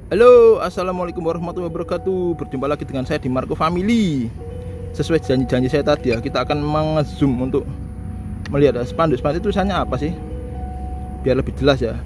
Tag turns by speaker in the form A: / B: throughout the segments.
A: Halo, assalamualaikum warahmatullahi wabarakatuh. Berjumpa lagi dengan saya di Marco Family. Sesuai janji-janji saya tadi ya, kita akan mengzoom untuk melihat spanduk-spanduk itu tulisannya apa sih, biar lebih jelas ya.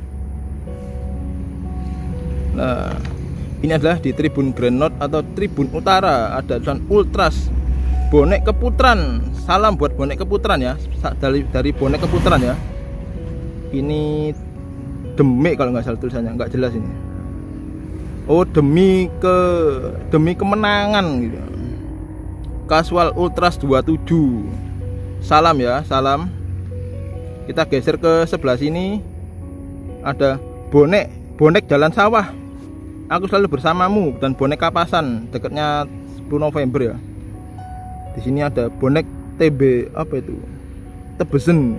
A: Nah, ini adalah di Tribun Grand North atau Tribun Utara. Ada tulisan Ultras Bonek Keputran. Salam buat Bonek Keputran ya, dari Bonek Keputran ya. Ini Demik kalau nggak salah tulisannya, nggak jelas ini. Oh, demi kemenangan gitu. Casual Ultras 27. Salam ya, salam. Kita geser ke sebelah sini. Ada bonek jalan sawah. Aku selalu bersamamu, dan bonek kapasan dekatnya 10 November ya. Di sini ada bonek TB apa itu? Tebesen.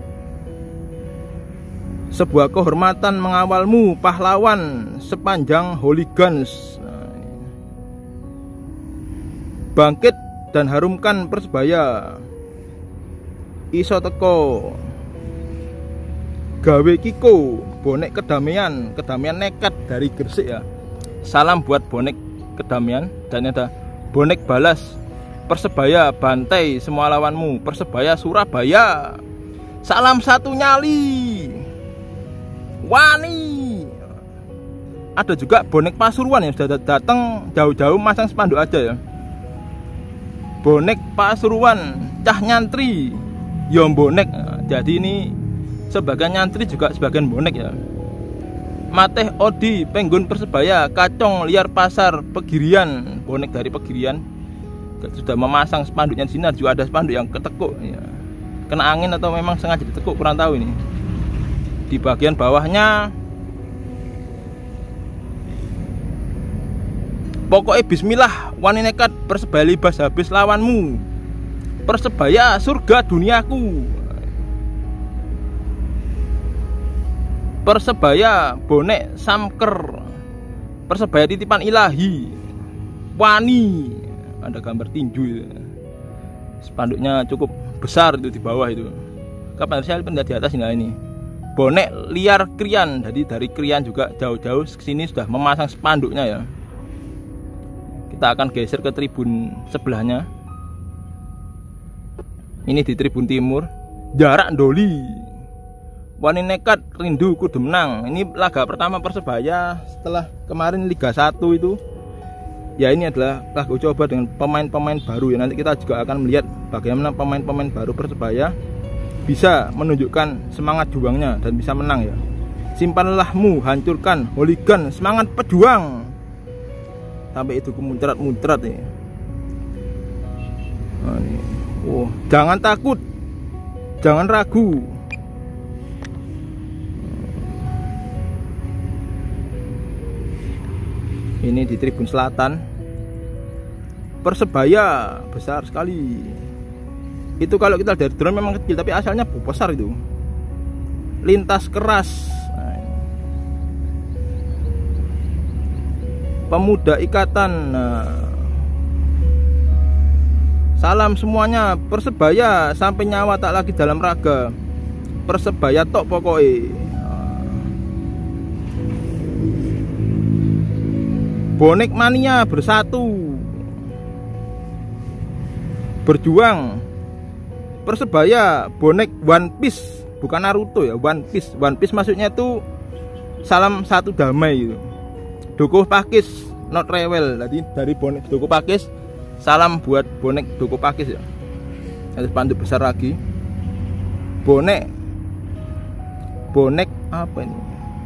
A: Sebuah kehormatan mengawalmu, pahlawan sepanjang hooligans. Bangkit dan harumkan Persebaya. Iso teko. Gawe Kiko, bonek kedamaian nekat dari Gresik ya. Salam buat bonek kedamaian. Dan ada bonek balas. Persebaya bantai semua lawanmu. Persebaya Surabaya. Salam satu nyali. Wani. Ada juga bonek Pasuruan yang sudah datang jauh-jauh masang spanduk aja ya. Bonek Pasuruan cah nyantri yom bonek. Jadi ini sebagian nyantri juga sebagian bonek ya. Mateh Odi Penggun Persebaya Kacong Liar Pasar Pegirian. Bonek dari Pegirian sudah memasang spanduknya. Di sini juga ada spanduk yang ketekuk ya. Kena angin atau memang sengaja ditekuk, kurang tahu ini. Di bagian bawahnya pokoknya bismillah, wani nekat Persebaya libas habis lawanmu. Persebaya surga duniaku. Persebaya bonek samker. Persebaya titipan ilahi. Wani. Ada gambar tinju. Spanduknya cukup besar itu di bawah itu. Kapan saya lihat di atas ini. Bonek liar Krian. Jadi dari Krian juga jauh-jauh kesini sudah memasang spanduknya ya. Kita akan geser ke tribun sebelahnya. Ini di tribun timur. Jarak Doli. Wani nekat rindu kudu menang. Ini laga pertama Persebaya setelah kemarin Liga 1 itu. Ya, ini adalah laga coba dengan pemain-pemain baru ya. Nanti kita juga akan melihat bagaimana pemain-pemain baru Persebaya bisa menunjukkan semangat juangnya dan bisa menang ya. Simpanlahmu, hancurkan hooligan, semangat pejuang. Sampai itu muncrat-muncrat ya. Nah, ini. Oh, jangan takut, jangan ragu. Ini di tribun selatan. Persebaya besar sekali. Itu kalau kita dari drone memang kecil, tapi asalnya besar itu. Lintas keras. Pemuda ikatan. Salam semuanya. Persebaya sampai nyawa tak lagi dalam raga. Persebaya tok pokoknya. Bonek mania bersatu. Berjuang. Persebaya bonek One Piece, bukan Naruto ya, One Piece. One Piece maksudnya itu salam satu damai gitu. Dukuh Pakis not rewel. Jadi dari bonek Dukuh Pakis, salam buat bonek Dukuh Pakis ya. Ada spanduk besar lagi. Bonek apa ini?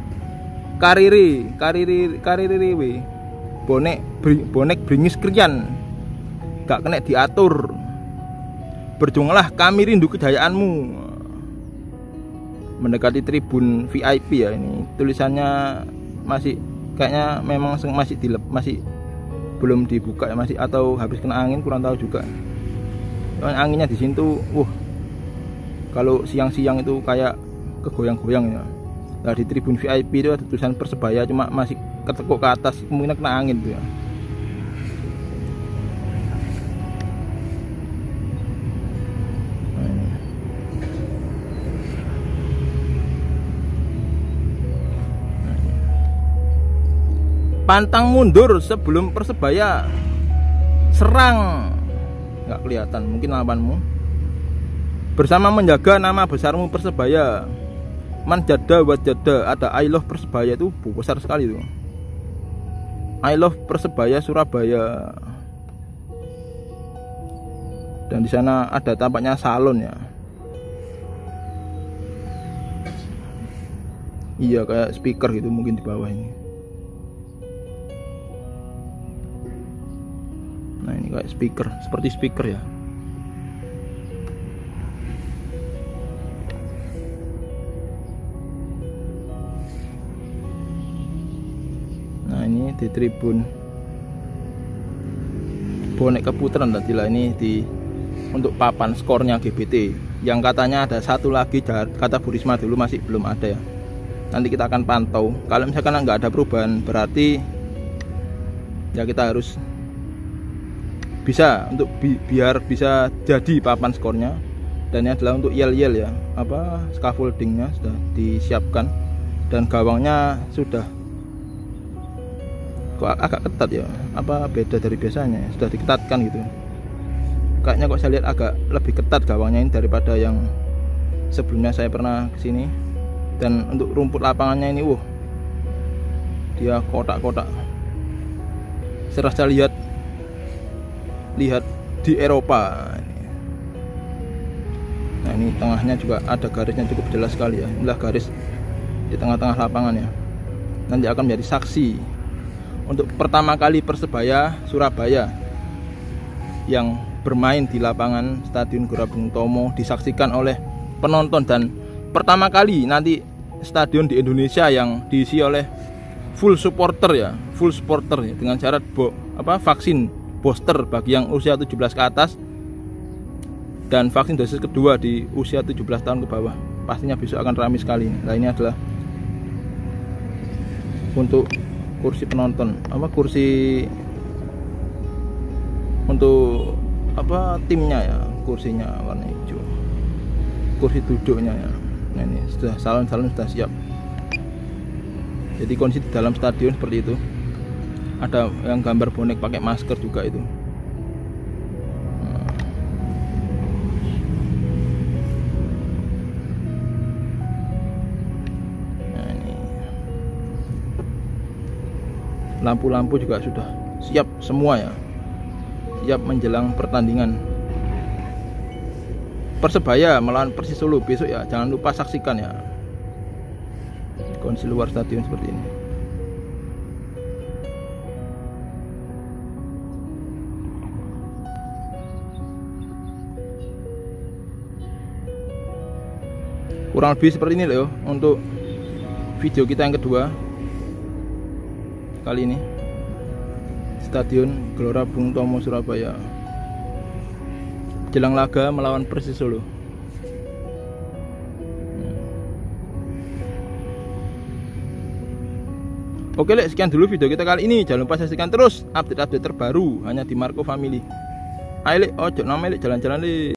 A: Kariri. Bonek Bringis Krian. Gak kena diatur. Berjuanglah, kami rindu kejayaanmu. Mendekati tribun VIP ya. Ini tulisannya masih kayaknya memang masih belum dibuka ya, masih atau habis kena angin, kurang tahu juga. Anginnya di sini tuh, kalau siang-siang itu kayak kegoyang-goyang ya. Nah, di tribun VIP itu ada tulisan Persebaya, cuma masih ketekuk ke atas, mungkin kena angin tuh ya. pantang mundur sebelum Persebaya serang. Nggak kelihatan, mungkin lawanmu. Bersama menjaga nama besarmu Persebaya. Manjada wajada, ada I love Persebaya, itu besar sekali tuh. I love Persebaya Surabaya. Dan di sana ada tampaknya salon ya. Iya, kayak speaker gitu mungkin di bawah ini. Nah, ini kayak speaker, seperti speaker ya. Nah, ini di tribun bonek keputaran tadi lah, ini di untuk papan skornya GBT yang katanya ada satu lagi, kata Bu Risma dulu masih belum ada ya. Nanti kita akan pantau. Kalau misalkan nggak ada perubahan, berarti ya kita harus bisa untuk biar bisa jadi papan skornya. Dan ini adalah untuk yel-yel ya, apa scaffoldingnya sudah disiapkan dan gawangnya sudah kok agak ketat ya, apa beda dari biasanya, sudah diketatkan gitu. Kayaknya kok saya lihat agak lebih ketat gawangnya ini daripada yang sebelumnya saya pernah kesini. Dan untuk rumput lapangannya ini, dia kotak-kotak. Serasa lihat di Eropa. Nah, ini tengahnya juga ada garisnya cukup jelas sekali ya. Inilah garis di tengah-tengah lapangan ya. Nanti akan menjadi saksi untuk pertama kali Persebaya Surabaya yang bermain di lapangan Stadion Gelora Bung Tomo disaksikan oleh penonton, dan pertama kali nanti stadion di Indonesia yang diisi oleh full supporter ya, dengan syarat vaksin booster bagi yang usia 17 ke atas dan vaksin dosis kedua di usia 17 tahun ke bawah. Pastinya besok akan ramai sekali. Nah, ini adalah untuk kursi penonton, kursi untuk timnya ya, kursinya warna hijau, kursi duduknya ya. Nah, ini sudah salon-salon sudah siap. Jadi kondisi di dalam stadion seperti itu. Ada yang gambar bonek pakai masker juga itu. Nah, ini lampu-lampu juga sudah siap semua ya. Siap menjelang pertandingan Persebaya melawan Persis Solo besok ya. Jangan lupa saksikan ya kondisi luar stadion seperti ini. Kurang lebih seperti ini loh untuk video kita yang kedua kali ini. Stadion Gelora Bung Tomo Surabaya jelang laga melawan Persis Solo. Oke, sekian dulu video kita kali ini. Jangan lupa saksikan terus update-update terbaru hanya di Marco Family. Ayo ojo nama jalan-jalan